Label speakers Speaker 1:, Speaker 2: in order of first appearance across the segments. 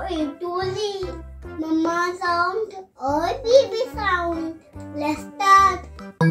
Speaker 1: Italy. Mama sound or baby sound. Let's start.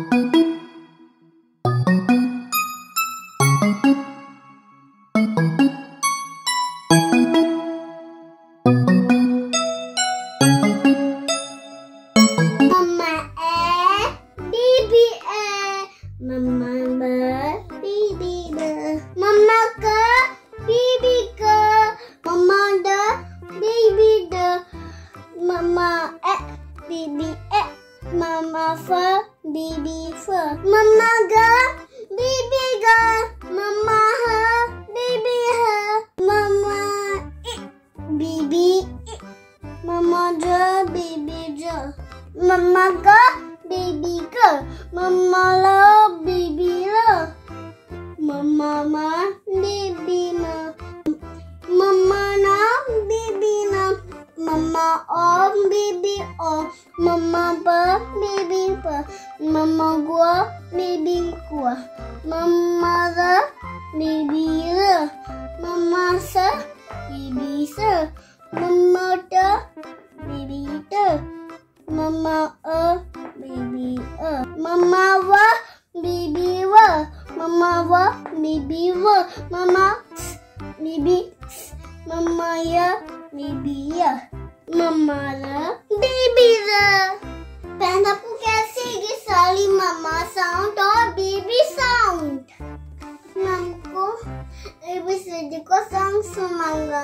Speaker 1: Mama baby Mama baby Mama ka baby ka Mama da baby da Mama baby Mama fa baby fa Mama ga baby ga Mama ha baby ha Mama baby Mama ja baby ja Mama ga baby ga Mama la baby la Mama ma baby ma Mama na baby na Mama o baby o Mama ba baby ba Mama gua baby gua Mama la baby la Mama sa baby sa Mama da baby da Mama baby Mama wa baby wa Mama wa baby wa Mama baby Mama ya baby ya Mama la baby la Band आपको कैसे ये सारी मम्मा sound और baby sound मैं आपको ABCD को song सुनाऊंगा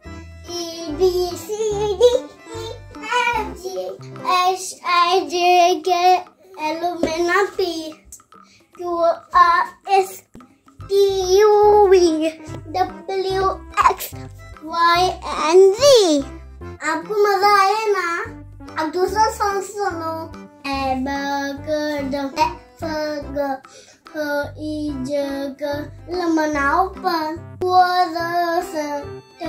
Speaker 1: ABCD H I J K L M N O P Q R S T U V W X Y and Z आपको मजा आया ना? अब दूसरा सॉन्ग सुनो Abacadabra Lemanaw pa Wasa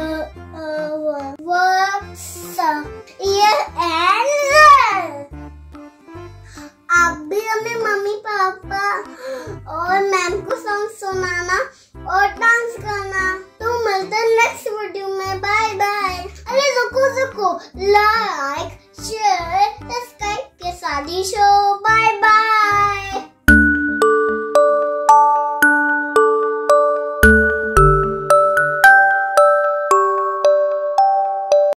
Speaker 1: ये एंड आप भी हमें मम्मी पापा और मैम को सॉन्ग सुनाना और डांस करना। तो मिलते हैं नेक्स्ट वीडियो में। Bye bye. अरे रुको लाइक शेयर सब्सक्राइब के साथ ही शो।